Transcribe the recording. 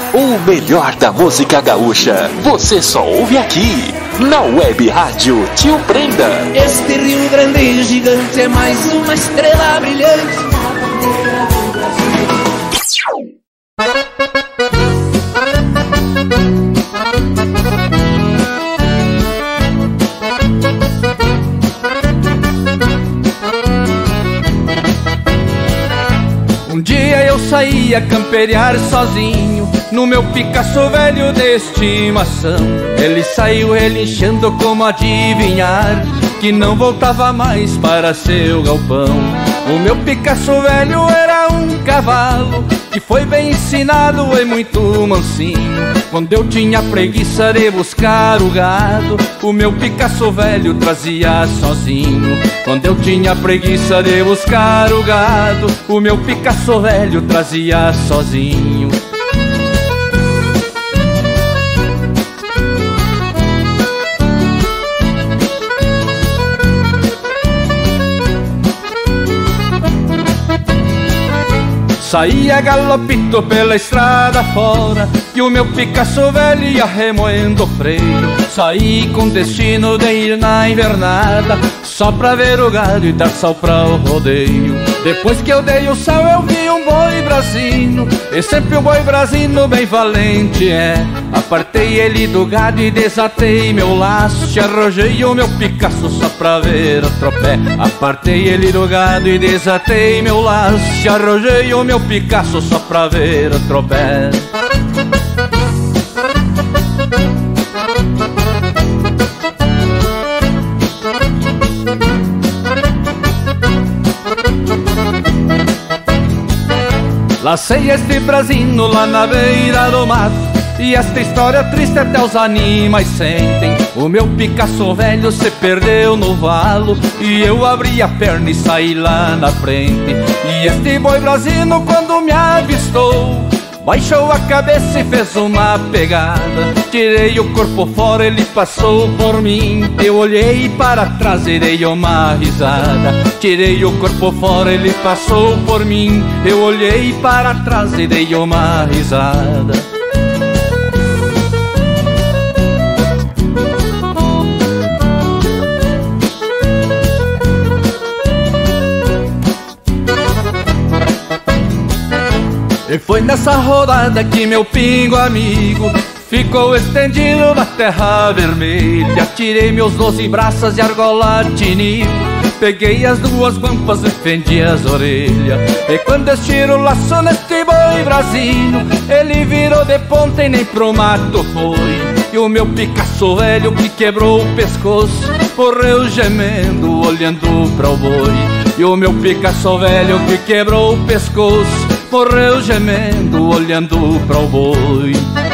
O melhor da música gaúcha, você só ouve aqui, na Web Rádio Tio Prenda. Este Rio Grande gigante é mais uma estrela brilhante. Um dia eu saí a camperear sozinho no meu Picasso velho de estimação. Ele saiu relinchando como adivinhar que não voltava mais para seu galpão. O meu Picasso velho era um cavalo que foi bem ensinado e muito mansinho. Quando eu tinha preguiça de buscar o gado, o meu Picasso velho trazia sozinho. Quando eu tinha preguiça de buscar o gado, o meu Picasso velho trazia sozinho. Saía galopito pela estrada fora e o meu Picasso velho ia remoendo o freio. Saí com destino de ir na invernada só pra ver o gado e dar sal pra o rodeio. Depois que eu dei o sal eu vi um boi brasino, e sempre um boi brasino bem valente é. Apartei ele do gado e desatei meu laço, te arrojei o meu Picasso só pra ver o tropé. Apartei ele do gado e desatei meu laço, te arrojei o meu Picasso só pra ver o tropé. Lacei este brasino lá na beira do mato, e esta história triste até os animais sentem. O meu Picasso velho se perdeu no valo e eu abri a perna e saí lá na frente. E este boi brasino quando me avistou baixou a cabeça e fez uma pegada. Tirei o corpo fora, ele passou por mim. Eu olhei para trás e dei uma risada. Tirei o corpo fora, ele passou por mim. Eu olhei para trás e dei uma risada. E foi nessa rodada que meu pingo amigo ficou estendido na terra vermelha. Tirei meus 12 braças de argola tinil, peguei as duas guampas e fendi as orelhas. E quando estiro o laço neste boi brasino, ele virou de ponta e nem pro mato foi. E o meu Picasso velho que quebrou o pescoço morreu gemendo, olhando para o boi. E o meu Picasso velho que quebrou o pescoço morreu gemendo, olhando para o boi.